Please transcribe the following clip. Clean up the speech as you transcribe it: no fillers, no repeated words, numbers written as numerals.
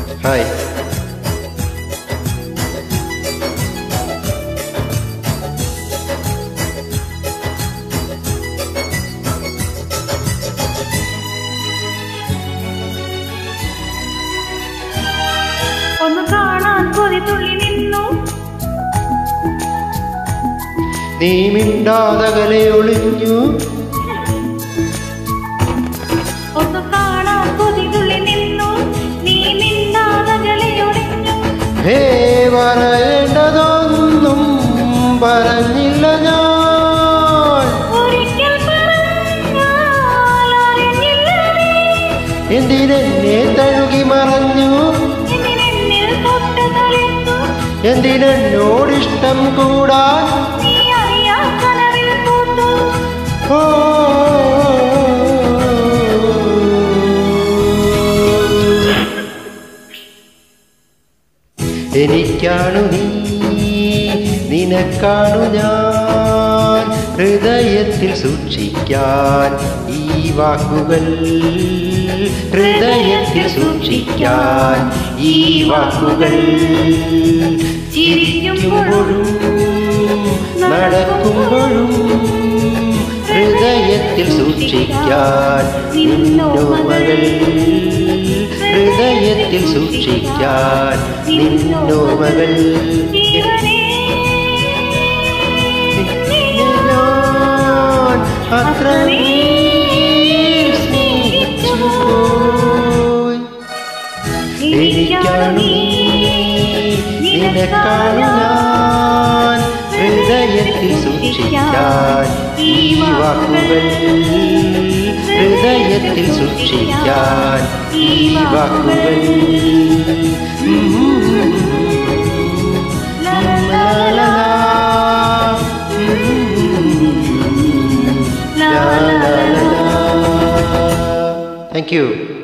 Hi. ഒന്ന് കാണാൻ കൊതി തുള്ളി നിന്നു. നീ മിണ്ടാതകലെ ഒളിഞ്ഞു. ഒന്ന് കാണാൻ കൊതി തുള്ളി നിന്നു. നീ മിണ്ടാതകലെ ഒളിഞ്ഞു. ഹേ പറയേണ്ടതൊന്നും പറഞ്ഞില്ല ഞാൻ. ഒരിക്കൽ പറഞ്ഞാൽ അറിഞ്ഞില്ല നീ. എന്തിനെന്നെ തഴുകി മറഞ്ഞു. എന്തിനെന്നിൽ തൊട്ട് കളിച്ചു. എന്തിനെന്നോടിഷ്ടം കൂടാൻ. നീ അറിയാ കനവിൽ പൂത്തു. ഓ എനിക്കാണു നീ, നിനക്കാണു ഞാൻ. ഹൃദയത്തിൽ സൂക്ഷിക്കാൻ ഈ വാക്കുകൾ. ഹൃദയത്തിൽ സൂക്ഷിക്കാൻ ഈ വാക്കുകൾ. ചിരിക്കുമ്പോഴും നടക്കുമ്പോഴും ഹൃദയത്തിൽ സൂക്ഷിക്കാൻ നിന്നോമകൾ. ഹൃദയത്തിൽ സൂക്ഷിക്കാൻ നിന്നോമകൾ. അത്ര എനിക്കാണു നീ, നിനക്കാണു ഞാൻ. ഹൃദയത്തിൽ സൂക്ഷിക്കാൻ ഈ വാക്കുകൾ. ഹൃദയത്തിൽ സൂക്ഷിക്കാൻ ഈ വാക്കുകൾ. Thank you.